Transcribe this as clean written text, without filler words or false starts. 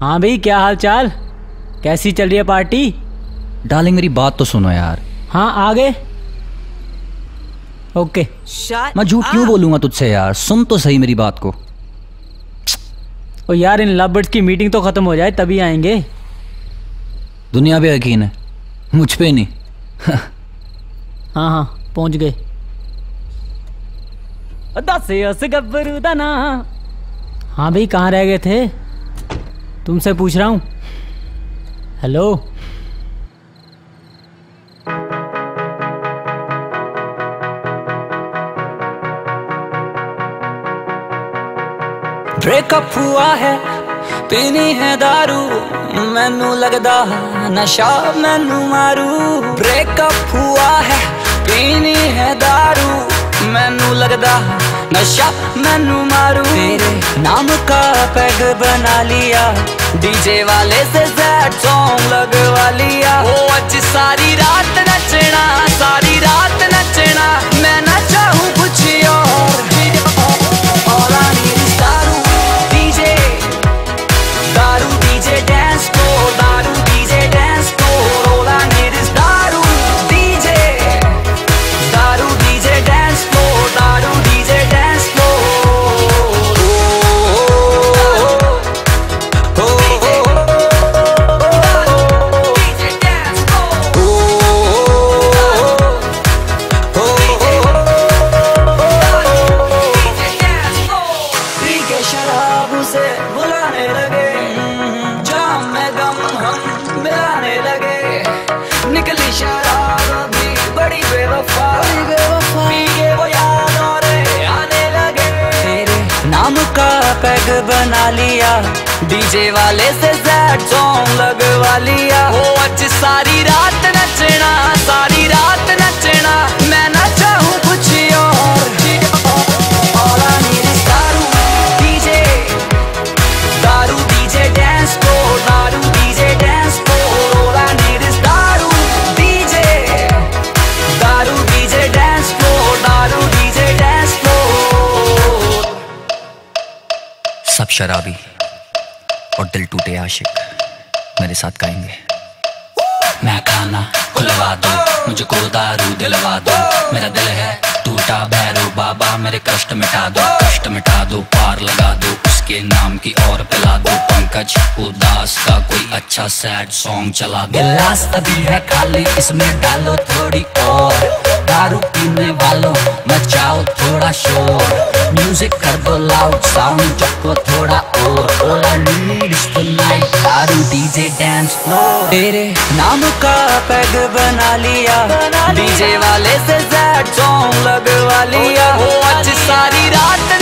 हाँ भाई, क्या हाल चाल? कैसी चल रही है पार्टी? डार्लिंग मेरी बात तो सुनो यार। हाँ आ गए। ओके। मैं झूठ क्यों बोलूंगा तुझसे यार, सुन तो सही मेरी बात को। ओ यार, इन लव की मीटिंग तो खत्म हो जाए तभी आएंगे। दुनिया पे यकीन है, मुझ पे नहीं। हाँ हाँ पहुंच गए। दस गब्बरू दाना। हाँ भाई, कहाँ रह गए थे? तुमसे पूछ रहा हूँ। हेलो। ब्रेकअप हुआ है, पीनी है दारू, मैनू लगदा नशा मैनू मारू। ब्रेकअप हुआ है, पीनी है दारू, मैनू लगदा नशा मैनू मारू। तेरे नाम का पैग बना लिया, डीजे वाले से सैड सॉन्ग लगवा लिया। ओ आज सारी रात नचना, सारी रात नचना, मैं ना चाहूं कुछ और। All I need is daru, DJ, daru DJ dance floor, daru DJ dance floor. All I need is daru, DJ, daru DJ dance floor, daru DJ dance बुलाने लगे, जाम में गम हम मिलाने लगे। निकली शराब अभी बड़ी बेवफा, पीके वो याद और आने लगे। तेरे नाम का पैग बना लिया, डीजे वाले से सैड सॉन्ग लगवा लिया। ओ आज सारी रात नचना, सारी रात नचना, मैं ना चाहूं कुछ और। All I need is daru, DJ, daru DJ dance floor, daru DJ dance floor. All I need is daru, DJ, daru DJ dance floor, daru DJ dance floor. सब शराबी और दिल टूटे आशिक मेरे साथ गाएंगे। मैं खाना खुलवा दो, मुझको दारू दिलवा दो, मेरा दिल है टूटा भैरो बाबा, मेरे कष्ट मिटा दो, कष्ट मिटा दो, पार लगा दो, उसके नाम की और पिला दो। पंकज उदास का कोई अच्छा सैड सॉन्ग चला दो। गिलास अभी है खाली, इसमें डालो थोड़ी और, दारू पीने वालों मचाओ थोड़ा शोर। म्यूजिक कर दो लाउड, साउंड चको थोड़ा और। All I need is tonight, daru DJ dance floor. तेरे नाम का पैग बना लिया, डीजे वाले से सैड सॉन्ग लगवा लिया। ओ आज सारी रात